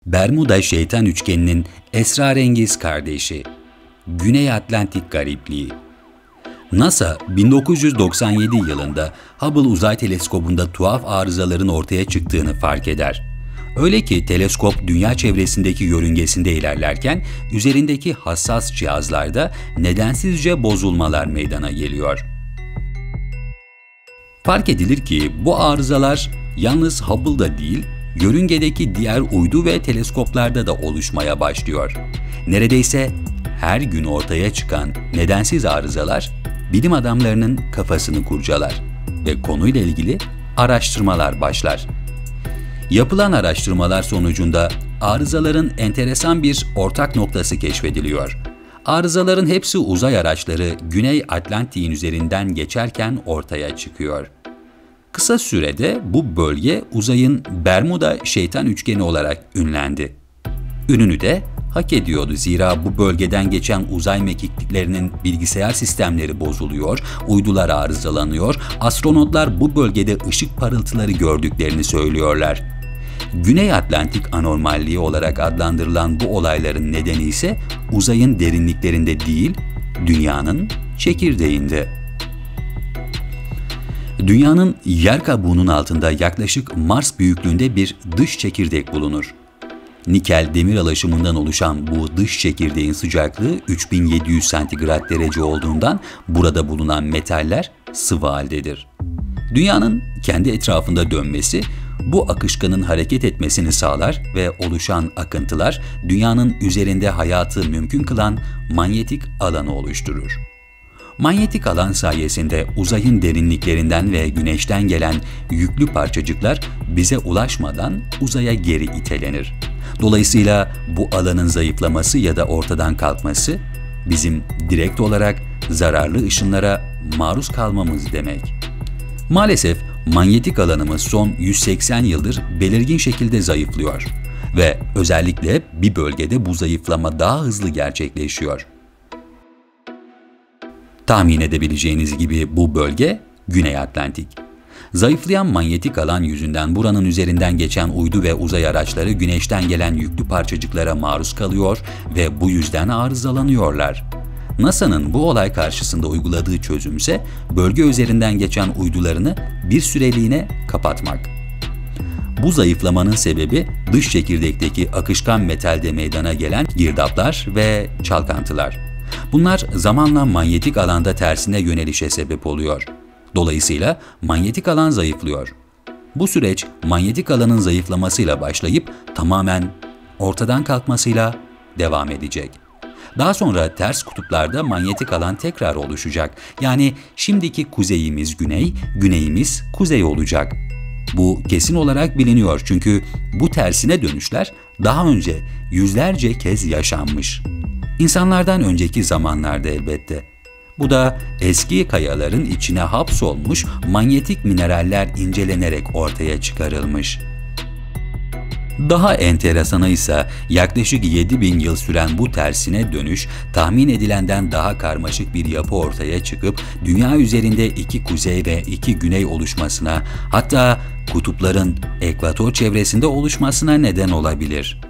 Bermuda Şeytan Üçgeni'nin esrarengiz kardeşi, Güney Atlantik Garipliği. NASA, 1997 yılında Hubble Uzay Teleskobu'nda tuhaf arızaların ortaya çıktığını fark eder. Öyle ki teleskop dünya çevresindeki yörüngesinde ilerlerken üzerindeki hassas cihazlarda nedensizce bozulmalar meydana geliyor. Fark edilir ki bu arızalar yalnız Hubble'da değil, yörüngedeki diğer uydu ve teleskoplarda da oluşmaya başlıyor. Neredeyse her gün ortaya çıkan nedensiz arızalar bilim adamlarının kafasını kurcalar ve konuyla ilgili araştırmalar başlar. Yapılan araştırmalar sonucunda arızaların enteresan bir ortak noktası keşfediliyor. Arızaların hepsi uzay araçları Güney Atlantik'in üzerinden geçerken ortaya çıkıyor. Kısa sürede bu bölge uzayın Bermuda Şeytan Üçgeni olarak ünlendi. Ününü de hak ediyordu, zira bu bölgeden geçen uzay mekikliklerinin bilgisayar sistemleri bozuluyor, uydular arızalanıyor, astronotlar bu bölgede ışık parıltıları gördüklerini söylüyorlar. Güney Atlantik anormalliği olarak adlandırılan bu olayların nedeni ise uzayın derinliklerinde değil, dünyanın çekirdeğinde. Dünyanın yer kabuğunun altında yaklaşık Mars büyüklüğünde bir dış çekirdek bulunur. Nikel demir alaşımından oluşan bu dış çekirdeğin sıcaklığı 3700 santigrat derece olduğundan burada bulunan metaller sıvı haldedir. Dünyanın kendi etrafında dönmesi bu akışkanın hareket etmesini sağlar ve oluşan akıntılar dünyanın üzerinde hayatı mümkün kılan manyetik alanı oluşturur. Manyetik alan sayesinde uzayın derinliklerinden ve güneşten gelen yüklü parçacıklar bize ulaşmadan uzaya geri itelenir. Dolayısıyla bu alanın zayıflaması ya da ortadan kalkması bizim direkt olarak zararlı ışınlara maruz kalmamız demek. Maalesef manyetik alanımız son 180 yıldır belirgin şekilde zayıflıyor ve özellikle bir bölgede bu zayıflama daha hızlı gerçekleşiyor. Tahmin edebileceğiniz gibi bu bölge Güney Atlantik. Zayıflayan manyetik alan yüzünden buranın üzerinden geçen uydu ve uzay araçları güneşten gelen yüklü parçacıklara maruz kalıyor ve bu yüzden arızalanıyorlar. NASA'nın bu olay karşısında uyguladığı çözümse bölge üzerinden geçen uydularını bir süreliğine kapatmak. Bu zayıflamanın sebebi dış çekirdekteki akışkan metalde meydana gelen girdaplar ve çalkantılar. Bunlar zamanla manyetik alanda tersine yönelişe sebep oluyor. Dolayısıyla manyetik alan zayıflıyor. Bu süreç manyetik alanın zayıflamasıyla başlayıp tamamen ortadan kalkmasıyla devam edecek. Daha sonra ters kutuplarda manyetik alan tekrar oluşacak. Yani şimdiki kuzeyimiz güney, güneyimiz kuzey olacak. Bu kesin olarak biliniyor çünkü bu tersine dönüşler daha önce yüzlerce kez yaşanmış. İnsanlardan önceki zamanlarda elbette. Bu da eski kayaların içine hapsolmuş manyetik mineraller incelenerek ortaya çıkarılmış. Daha enteresanı ise yaklaşık 7000 yıl süren bu tersine dönüş tahmin edilenden daha karmaşık bir yapı ortaya çıkıp dünya üzerinde 2 kuzey ve 2 güney oluşmasına, hatta kutupların ekvator çevresinde oluşmasına neden olabilir.